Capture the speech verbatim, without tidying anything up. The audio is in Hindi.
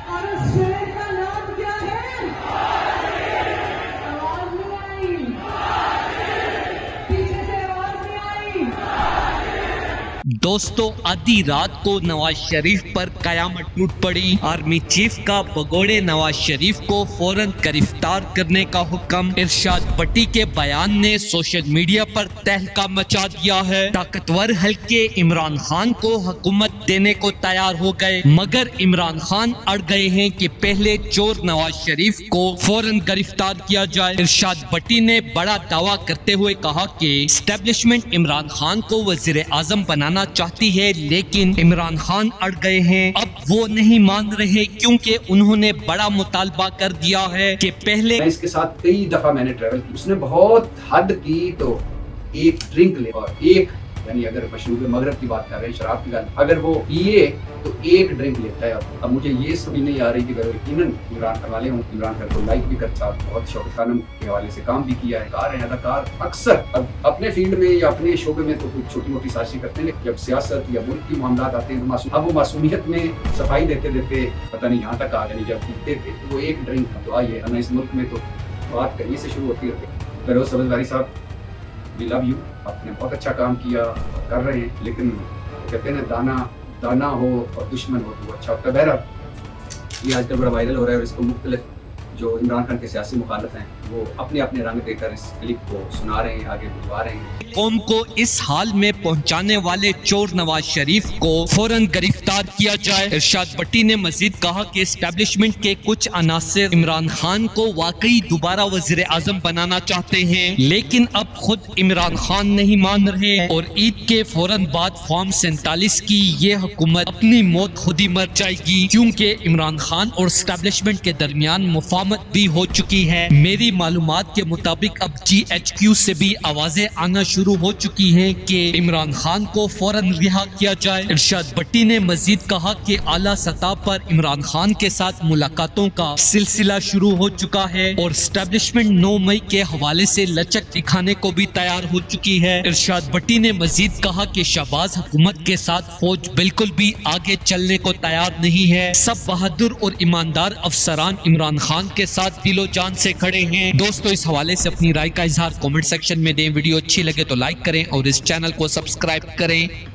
और उस शेर का नाम क्या है? आवाज नहीं आई, पीछे से आवाज नहीं आई। दोस्तों, आधी रात को नवाज शरीफ पर कयामत टूट पड़ी। आर्मी चीफ का भगोड़े नवाज शरीफ को फौरन गिरफ्तार करने का हुक्म। इरशाद भट्टी के बयान ने सोशल मीडिया पर तहलका मचा दिया है। ताकतवर हल्के इमरान खान को हुकूमत देने को तैयार हो गए, मगर इमरान खान अड़ गए हैं कि पहले चोर नवाज शरीफ को फौरन गिरफ्तार किया जाए। इरशाद भट्टी ने बड़ा दावा करते हुए कहा कि एस्टेब्लिशमेंट इमरान खान को वजीर आजम बनाना चाहती है, लेकिन इमरान खान अड़ गए हैं। अब वो नहीं मान रहे क्योंकि उन्होंने बड़ा मुतालबा कर दिया है कि पहले इसके साथ कई दफा मैंने ट्रैवल की, उसने बहुत हद की तो एक ड्रिंक ले और एक, यानी अगर मशरूब मगरब की बात कर रहे हैं, शराब की बात, अगर वो पिए तो एक ड्रिंक लेता है। अब मुझे ये समझ नहीं आ रही कि अगर यकीनन इमरान खान वाले हूँ, इमरान खान को लाइक भी करता, बहुत शौक खानम के हवाले से काम भी किया है। कार है अदाकार अक्सर अब अपने फील्ड में या अपने शोबे में तो कुछ छोटी मोटी साजिश करते हैं, जब सियासत या मुल्क की मामला आते हैं तो मासूम, अब वो मासूमियत में सफाई देते देते पता नहीं यहाँ तक आ गए। जब पीते थे तो वो एक ड्रिंक था। तो आइए हमें इस मुल्क में तो बात करिए से शुरू होती रहती। फिरोज सबजवारी साहब, वी लव यू, आपने बहुत अच्छा काम किया कर रहे हैं, लेकिन कहते हैं ना, दाना दाना हो और दुश्मन हो तो अच्छा होता है। बहरहाल ये आजकल बड़ा वायरल हो रहा है और इसको मुख्तलिफ जो इमरान खान के सियासी मुखालिफ हैं वो अपने अपने रंग देकर इस क्लिप को सुना रहे हैं, आगे भिजवा रहे हैं। कौम को इस हाल में पहुंचाने वाले चोर नवाज शरीफ को फौरन गिरफ्तार किया जाए। इरशाद भट्टी ने मजीद कहा कि एस्टेब्लिशमेंट के कुछ अनासिर इमरान खान को वाकई दोबारा वजीर आजम बनाना चाहते हैं, लेकिन अब खुद इमरान खान नहीं मान रहे और ईद के फौरन बाद फॉर्म सैंतालीस की ये हुकूमत अपनी मौत खुद ही मर जाएगी, क्योंकि इमरान खान और एस्टेब्लिशमेंट के दरमियान मुफाहमत भी हो चुकी है। मेरी मालूमात के मुताबिक अब जी एच क्यू से भी आवाजें आना शुरू हो चुकी हैं कि इमरान खान को फौरन रिहा किया जाए। इरशाद भट्टी ने मजीद कहा कि आला सतह पर इमरान खान के साथ मुलाकातों का सिलसिला शुरू हो चुका है और एस्टेब्लिशमेंट नौ मई के हवाले से लचक दिखाने को भी तैयार हो चुकी है। इरशाद भट्टी ने मजीद कहा कि शहबाज हुकूमत के साथ फौज बिल्कुल भी आगे चलने को तैयार नहीं है। सब बहादुर और ईमानदार अफसरान इमरान खान के साथ दिलो जान से खड़े हैं। दोस्तों, इस हवाले से अपनी राय का इजहार कमेंट सेक्शन में दें। वीडियो अच्छी लगे तो लाइक करें और इस चैनल को सब्सक्राइब करें।